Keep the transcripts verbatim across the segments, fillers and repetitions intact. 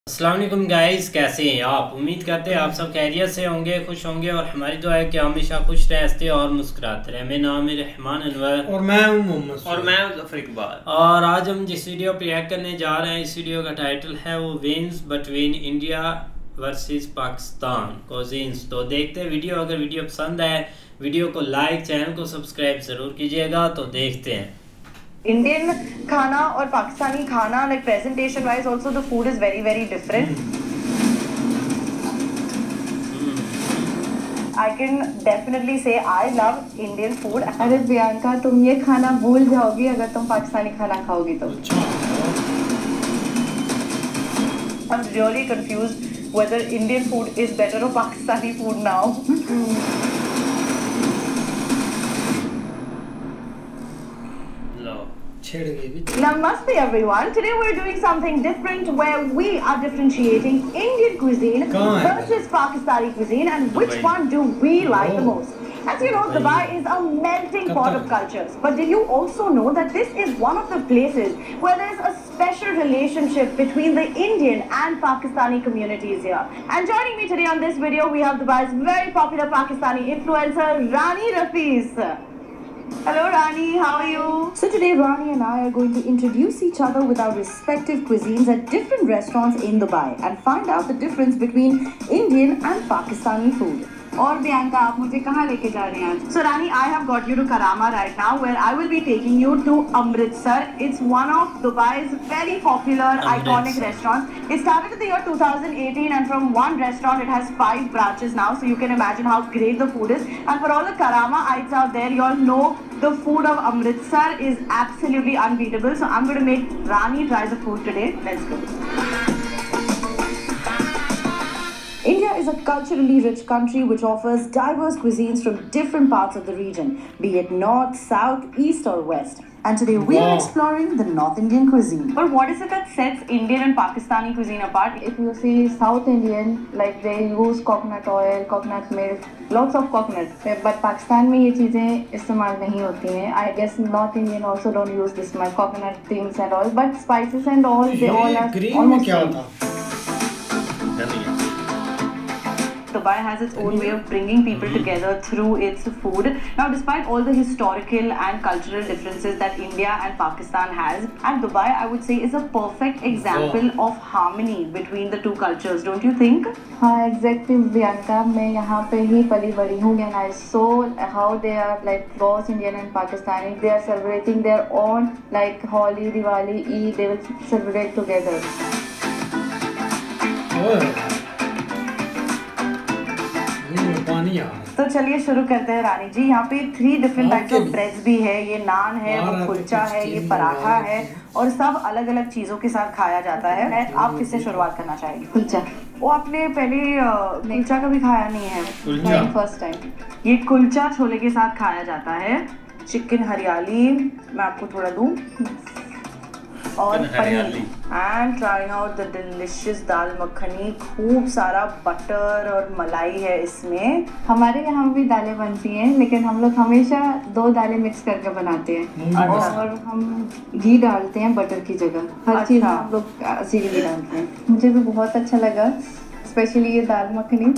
अस्सलाम वालेकुम गाइस, कैसे हैं आप? उम्मीद करते हैं आप सब खैरियत से होंगे, खुश होंगे और हमारी दुआ है कि हमेशा खुश रहे, हंसते और मुस्कुराते रहे। मेरा नाम है रहमान अनवर और मैं हूं मोहम्मद और मैं जफर इकबाल। और आज हम जिस वीडियो पे रिएक्ट करने जा रहे हैं, इस वीडियो का टाइटल है वो wins between India versus Pakistan cousins. तो देखते हैं वीडियो। अगर वीडियो पसंद आए वीडियो को लाइक, चैनल को सब्सक्राइब ज़रूर कीजिएगा। तो देखते हैं। इंडियन खाना और पाकिस्तानी खाना, like presentation wise also the food is very very different. I can definitely say I love Indian food. अरे प्रियंका, तुम ये खाना भूल जाओगी अगर तुम पाकिस्तानी खाना खाओगी तो। I'm really confused whether Indian food is better or Pakistani food now. Namaste everyone. Today we're doing something different where we are differentiating Indian cuisine versus Pakistani cuisine and which one do we like the most. As you know, Dubai is a melting pot of cultures. But did you also know that this is one of the places where there's a special relationship between the Indian and Pakistani communities here. And joining me today on this video, we have Dubai's very popular Pakistani influencer, Rani Rafiz. Hello Rani, how are you? So today Rani and I are going to introduce each other with our respective cuisines at different restaurants in Dubai and find out the difference between Indian and Pakistani food. और प्रियंका, आप मुझे कहाँ लेके जा रहे हैं आज? So Rani, I have got you to Karama right now, where I will be taking you to Amritsar. It's one of Dubai's very popular, Amritsar. iconic restaurants. It started in the year two thousand eighteen, and from one restaurant, it has five branches now. So you can imagine how great the food is. And for all the Karama-ites out there, you all know the food of Amritsar is absolutely unbeatable. So I'm going to make Rani try the food today. Let's go. India is a culturally rich country which offers diverse cuisines from different parts of the region, be it north, south, east or west. And today we wow. are exploring the North Indian cuisine. But what is it that sets Indian and Pakistani cuisine apart? If you see South Indian, like they use coconut oil, coconut milk, lots of coconut. But Pakistan में ये चीजें इस्तेमाल नहीं होती हैं. I guess North Indian also don't use this much coconut things and all. But spices and all, they all are almost same. Dubai has its own way of bringing people together through its food. Now, despite all the historical and cultural differences that India and Pakistan has, and Dubai, I would say, is a perfect example oh. of harmony between the two cultures. Don't you think? हाँ, exactly, Bianca. मैं यहाँ पे ही पली बड़ी हूँ, and I saw how they are like both Indian and Pakistani. They are celebrating their own like Holi, Diwali, Eid. They will celebrate together. Oh. तो चलिए शुरू करते हैं रानी जी। यहाँ पे three different types of breads भी है। ये नान है, वो कुलचा है, ये पराठा है और सब अलग अलग चीजों के साथ खाया जाता है। आप किससे शुरुआत करना चाहेंगे? कुलचा। वो आपने पहले कुलचा कभी खाया नहीं है? First time. ये कुलचा छोले के साथ खाया जाता है। चिकन हरियाली मैं आपको थोड़ा दूं और paneer and trying out the delicious dal makhani. खूब सारा बटर और मलाई है इसमें। हमारे यहाँ भी दालें बनती हैं, लेकिन हम लोग हमेशा दो दालें मिक्स करके बनाते हैं और हम घी डालते हैं बटर की जगह। हर अच्छा। चीज़ हम लोग असील घी डालते हैं। मुझे भी बहुत अच्छा लगा, स्पेशली ये दाल मखनी।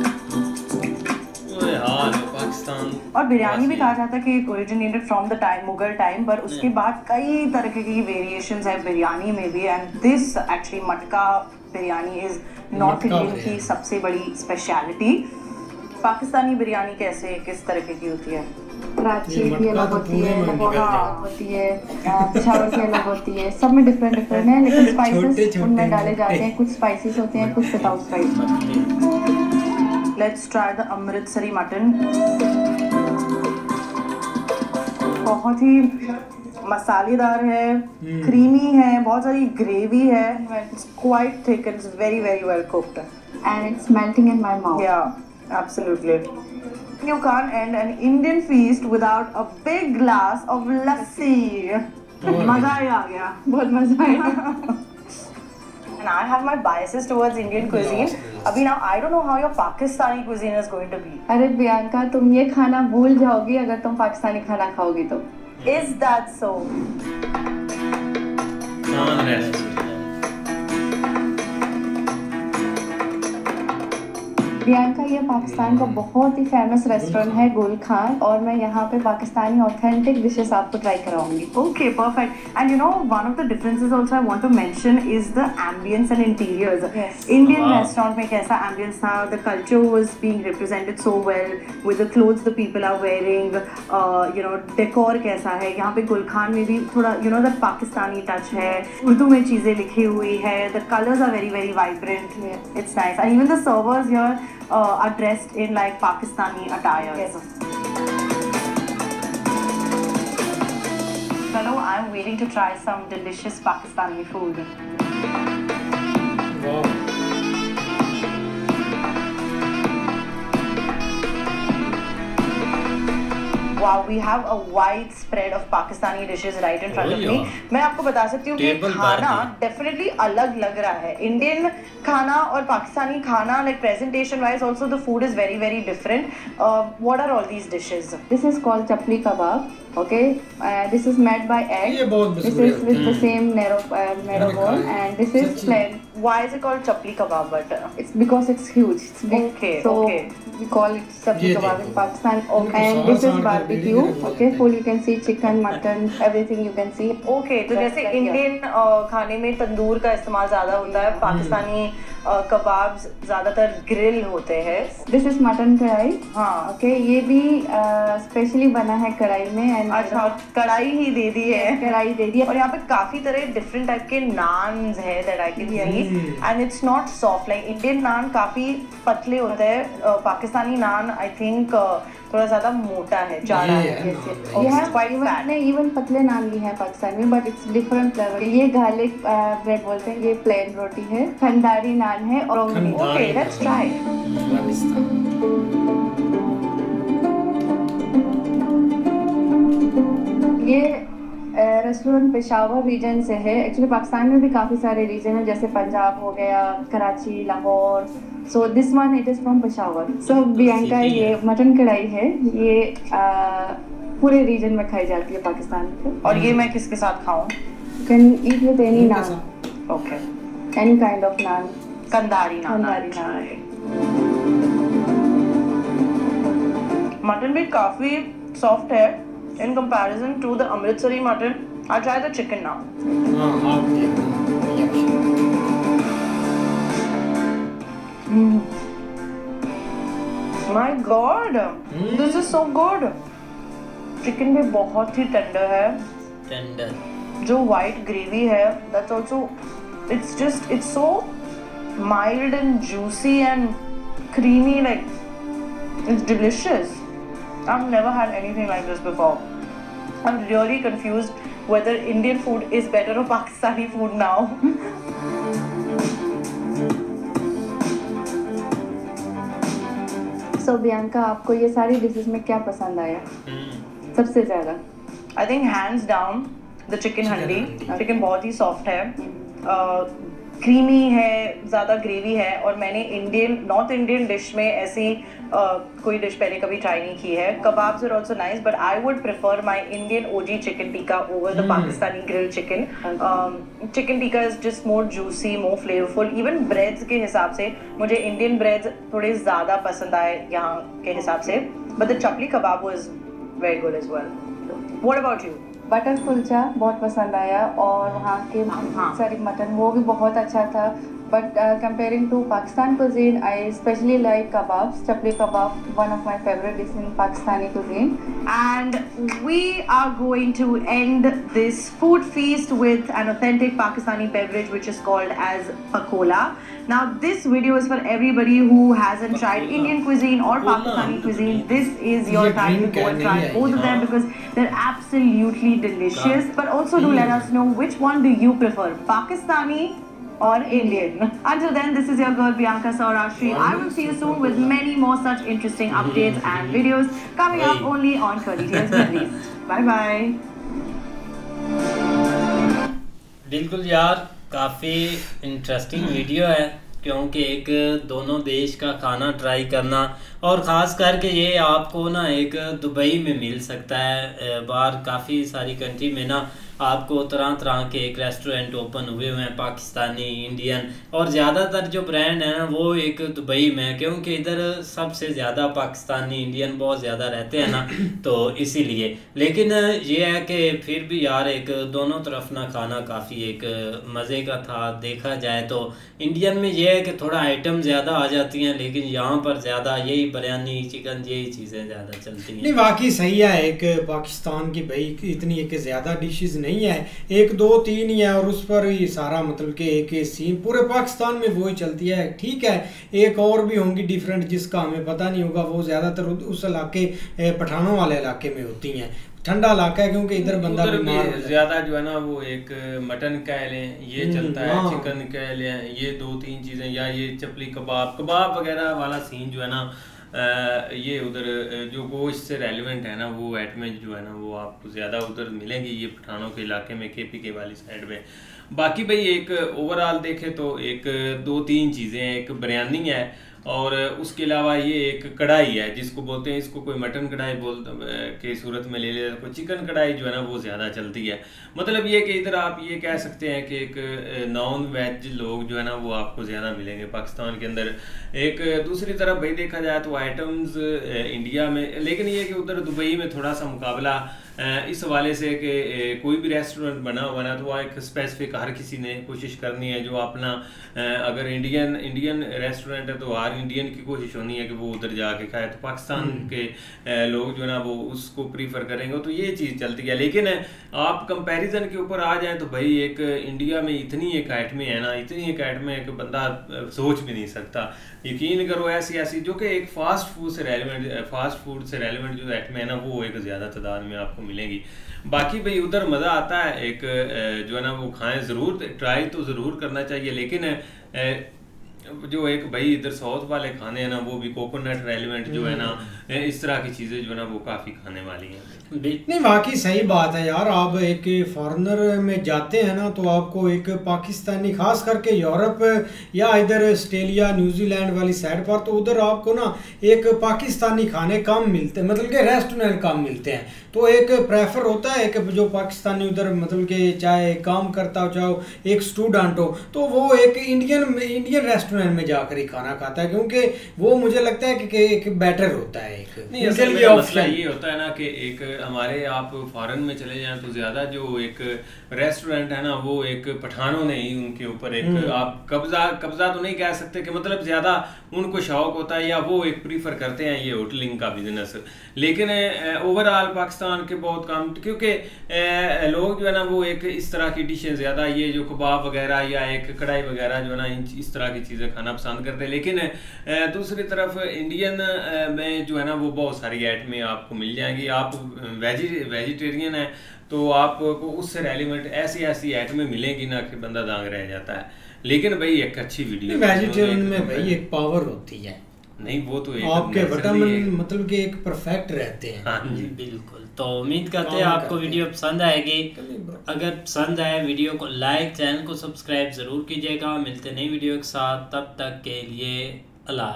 और बिरयानी भी कहा जाता है कि originated from the time Mughal time, पर उसके बाद कई तरह की वेरिएशंस है बिरयानी में भी। एंड दिस एक्चुअली मटका बिरयानी इज नॉर्थ इंडियन की सबसे बड़ी स्पेशलिटी। पाकिस्तानी बिरयानी कैसे किस तरह की होती है? कराची की अलग होती है, लाहौर होती है, पेशावर की अलग होती है। सब में डिफरेंट डिफरेंट है, लेकिन स्पाइसेस उनमें डाले जाते हैं। कुछ स्पाइसेस होते हैं, कुछ without spice. Let's try the Amritsari mutton. बहुत ही मसालेदार है, क्रीमी है, बहुत सारी ग्रेवी है। It's quite thick and it's very very well cooked. And it's melting in my mouth. Yeah, absolutely. You can't end an Indian feast without a big glass of lassi. मजा ही आ गया, बहुत मजा आया। And I have my biases towards Indian cuisine. अभी now I don't know how your Pakistani cuisine is going to be. अरे प्रियंका, तुम ये खाना भूल जाओगी अगर तुम पाकिस्तानी खाना खाओगी तो। Is that so? बियांका, ये पाकिस्तान का बहुत ही फेमस रेस्टोरेंट है गुल खान, और मैं यहाँ पे पाकिस्तानी ऑथेंटिक डिशेस आपको ट्राई कराऊंगी। Okay, perfect. And you know, one of the differences also I want to mention is the ambience and interiors. Yes. Indian Wow. restaurant में कैसा ambience था, the culture was being represented so well with the clothes the people are wearing, uh, you know, decor कैसा है। यहाँ पे गुल खान में भी थोड़ा you know that Pakistani touch है, उर्दू में चीज़ें लिखी हुई है, the colors are very very vibrant. Yes. It's nice, and even the servers here uh, are dressed in like Pakistani attire. Yes. Chalo, I'm waiting to try some delicious Pakistani food. Wow. Wow, we have a wide spread of Pakistani dishes right in front Oh, of yeah. me. मैं आपको बता सकती हूँ कि Table खाना bar definitely अलग लग रहा है. Indian खाना और पाकिस्तानी खाना, like presentation wise also the food is very very different. Uh, what are all these dishes? This is called chapli kebab. Okay, uh, this is made by egg. ये बहुत This मशहूर is with the Hmm. same narrow uh, narrow मैंने bone, खाया है। and this is सच्ची? plain. Why is it called chapli kebab? But It's because it's huge. It's big. Okay, So okay. we call it chapli ये kebab देखो। in Pakistan. उनको And सार this सार is कर barbecue. बीड़ी के Okay, रखते full you can see chicken, mutton, everything you can see. okay, तो That's जैसे like, yeah. इंडियन खाने में तंदूर का इस्तेमाल ज़्यादा होता है, पाकिस्तानी कबाब्स ज़्यादातर ग्रिल होते हैं. This is mutton कढ़ाई. हाँ. Okay, ये भी स्पेशली बना है कढ़ाई में. And अच्छा, कढ़ाई ही दे दी है. कढ़ाई दे दी है. और यहाँ पे काफी तरह डिफरेंट टाइप के नान्स है that I can see, and it's not soft like Indian naan काफी पतले होते हैं. uh, Pakistani naan I think uh, थोड़ा ज्यादा मोटा है, जाड़ा ये है. है Yes, yes. Oh, ये it's है quite even fat. नहीं, even पतले नान भी हैं पाकिस्तान में, बट इट्स डिफरेंट फ्लेवर. ये गार्लिक ब्रेड बोलते हैं. ये प्लेन रोटी है. खंडारी नान है और रोंगनी. Okay, let's try. ये रेस्टोरेंट पेशावर रीजन से है. एक्चुअली पाकिस्तान में भी काफ़ी सारे रीजन हैं, जैसे पंजाब हो गया, Karachi, Lahore. So this one it is from Peshawar. So Bianca, ये मटन कढ़ाई है. ये uh, पूरे रीजन में खाई जाती है पाकिस्तान में. और ये मैं किसके साथ खाऊं? You can eat with any naan, Okay, any kind of naan. Kandhari naan. Kandhari naan. Mutton भी काफी सॉफ्ट है in comparison to the Amritsari mutton. I'll try the chicken now. हाँ आप देखो। Mm. My God, this is so good. Chicken भी बहुत ही tender है. टेंडर. जो white gravy है, that's also, it's just, it's so mild and juicy and creamy, like it's delicious. I've never had anything like this before. I'm really confused whether Indian food is better or Pakistani food now. So Bianca, आपको ये सारी dishes में क्या पसंद आया सबसे ज़्यादा? I think hands down the chicken handi. Chicken बहुत ही soft है, क्रीमी है, ज़्यादा ग्रेवी है. और मैंने इंडियन नॉर्थ इंडियन डिश में ऐसी uh, कोई डिश पहले कभी ट्राई नहीं की है. Kebabs are also nice, but I would prefer my Indian OG chicken tikka over the Pakistani grill chicken. Chicken tikka is just more juicy, more flavourful. Even breads के हिसाब से मुझे इंडियन ब्रेड्स थोड़े ज़्यादा पसंद आए यहाँ के हिसाब से. But the chapli kebab was very good as well. What about you? Butter kulcha बहुत पसंद आया, और वहाँ के हाँ. सारी मटन वो भी बहुत अच्छा था. But comparing to Pakistan cuisine, I especially like kebabs. Chapli kebab, one of my favorite dishes in Pakistani cuisine. And we are going to end this food feast with an authentic Pakistani beverage which is called as pakola. Now this video is for everybody who hasn't tried Indian cuisine or Pakistani cuisine. This is your ये time to drink go है, and नहीं try है both of them because they're absolutely delicious. But also do let us know which one do you prefer, Pakistani or Indian. Until then, this is your girl Bianca Saurashri. I will see you soon with many more such interesting updates and videos coming up only on Curly Tales Middle East. Bye bye. बिल्कुल यार, काफ़ी interesting video है, क्योंकि एक दोनों देश का खाना ट्राई करना, और ख़ास करके ये आपको ना एक दुबई में मिल सकता है. बाहर काफ़ी सारी कंट्री में ना आपको तरह तरह के एक रेस्टोरेंट ओपन हुए हुए हैं पाकिस्तानी, इंडियन, और ज़्यादातर जो ब्रांड है ना वो एक दुबई में, क्योंकि इधर सबसे ज़्यादा पाकिस्तानी इंडियन बहुत ज़्यादा रहते हैं ना तो इसीलिए। लेकिन ये है कि फिर भी यार एक दोनों तरफ ना खाना काफ़ी एक मज़े का था। देखा जाए तो इंडियन में ये है कि थोड़ा आइटम ज़्यादा आ जाती हैं, लेकिन यहाँ पर ज़्यादा यही बिरयानी, चिकन, यही चीज़ें ज़्यादा चलती हैं। नहीं वाकई सही है, एक पाकिस्तान की भाई इतनी एक ज़्यादा डिशेस नहीं है, एक दो तीन ही है और उस पर ही सारा मतलब कि एक सीन पूरे पाकिस्तान में वही चलती है। ठीक है, एक और भी होंगी डिफरेंट जिसका हमें पता नहीं होगा, वो ज़्यादातर उस इलाके पठानों वाले इलाके में होती हैं। ठंडा इलाका है क्योंकि इधर बंदा बीमार ज्यादा जो है ना वो एक मटन कह लें ये चलता है, चिकन कह लें, ये दो तीन चीजें, या ये चपली कबाब कबाब वगैरह वाला सीन जो है ना आ, ये उधर जो गोश्त से रेलिवेंट है ना वो आइटमें जो है ना वो आपको ज़्यादा उधर मिलेंगी ये पठानों के इलाके में, के पी के वाली साइड में। बाकी भाई एक ओवरऑल देखें तो एक दो तीन चीज़ें हैं, एक बिरयानी है और उसके अलावा ये एक कढ़ाई है जिसको बोलते हैं, इसको कोई मटन कढ़ाई बोल के सूरत में ले ले, कोई चिकन कढ़ाई जो है ना वो ज़्यादा चलती है। मतलब ये कि इधर आप ये कह सकते हैं कि एक नॉन वेज लोग जो है ना वो आपको ज़्यादा मिलेंगे पाकिस्तान के अंदर। एक दूसरी तरफ भाई देखा जाए तो आइटम्स इंडिया में, लेकिन ये कि उधर दुबई में थोड़ा सा मुकाबला इस हवाले से कि कोई भी रेस्टोरेंट बना हुआ ना तो वह एक स्पेसिफिक हर किसी ने कोशिश करनी है जो अपना, अगर इंडियन इंडियन रेस्टोरेंट है तो हर इंडियन की कोशिश होनी है कि वो उधर जाके खाए, तो पाकिस्तान के लोग जो है ना वो उसको प्रीफर करेंगे, तो ये चीज़ चलती है। लेकिन आप कंपैरिजन के ऊपर आ जाएं तो भाई एक इंडिया में इतनी एक आइटमें है ना, इतनी एक आइटमें है कि बंदा सोच भी नहीं सकता। यकीन करो ऐसी ऐसी जो कि एक फास्ट फूड से रेलिवेंट फास्ट फूड से रेलिवेंट जो आइटमें है ना वो एक ज़्यादा तादाद में आपको मिलेगी। बाकी भाई उधर मज़ा आता है, एक जो है ना वो खाएं ज़रूर, ट्राई तो ज़रूर करना चाहिए। लेकिन जो एक भाई इधर साउथ वाले खाने हैं ना वो भी कोकोनट रेलिवेंट जो है ना इस तरह की चीज़ें जो है ना वो काफ़ी खाने वाली हैं। नहीं वाकई सही बात है यार, आप एक फॉरेनर में जाते हैं ना तो आपको एक पाकिस्तानी, खास करके यूरोप या इधर ऑस्ट्रेलिया न्यूजीलैंड वाली साइड पर, तो उधर आपको ना एक पाकिस्तानी खाने कम मिलते हैं, मतलब कि रेस्टोरेंट कम मिलते हैं। तो एक प्रेफर होता है कि जो पाकिस्तानी उधर मतलब कि चाहे काम करता हो चाहे एक स्टूडेंट हो तो वो एक इंडियन इंडियन रेस्टोरेंट में जाकर ही खाना खाता है, क्योंकि वो मुझे लगता है कि एक बेटर होता है। एक नहीं असल में मसला ये होता है ना कि एक हमारे आप फॉरेन में चले जाएं तो ज़्यादा जो एक रेस्टोरेंट है ना वो एक पठानों ने ही उनके ऊपर एक आप कब्जा कब्जा तो नहीं कह सकते कि मतलब ज़्यादा उनको शौक होता है या वो एक प्रीफर करते हैं ये होटलिंग का बिजनेस। लेकिन ओवरऑल पाकिस्तान के बहुत कम, क्योंकि लोग जो है ना वो एक इस तरह की डिशें ज़्यादा ये जो कबाब वगैरह या एक कढ़ाई वगैरह जो है ना इस तरह की चीज़ें खाना पसंद करते हैं। लेकिन दूसरी तरफ इंडियन में जो है ना वो बहुत सारी आइटमें आपको मिल जाएंगी। आप वेजी वेजिटेरियन है तो आपको उससे रेलिवेंट ऐसी ऐसी आइटमें मिलेंगी ना कि बंदा दांग रह जाता है। लेकिन भाई एक अच्छी वीडियो वेजिटेरियन में भाई एक पावर होती है, नहीं वो तो एक आपके विटामिन मतलब कि एक परफेक्ट रहते हैं। हाँ जी बिल्कुल। तो उम्मीद करते हैं आपको वीडियो पसंद आएगी। अगर पसंद आए वीडियो को लाइक, चैनल को सब्सक्राइब ज़रूर कीजिएगा। मिलते नई वीडियो के साथ, तब तक के लिए अल्लाह।